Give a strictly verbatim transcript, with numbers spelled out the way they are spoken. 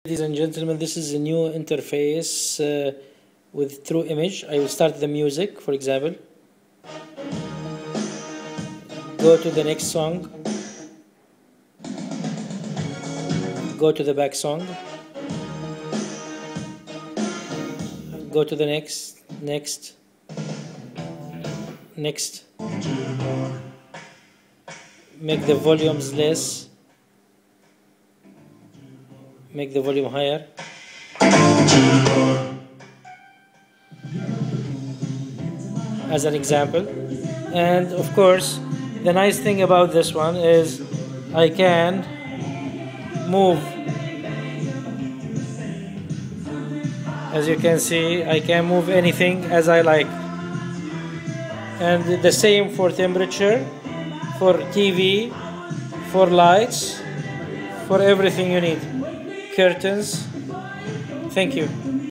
Ladies and gentlemen, this is a new interface uh, with True Image. I will start the music, for example. Go to the next song. Go to the back song. Go to the next, next, next. Make the volumes less. Make the volume higher. As an example. And of course, the nice thing about this one is I can move. As you can see, I can move anything as I like. And the same for temperature, for T V, for lights, for everything you need. Curtains. Thank you.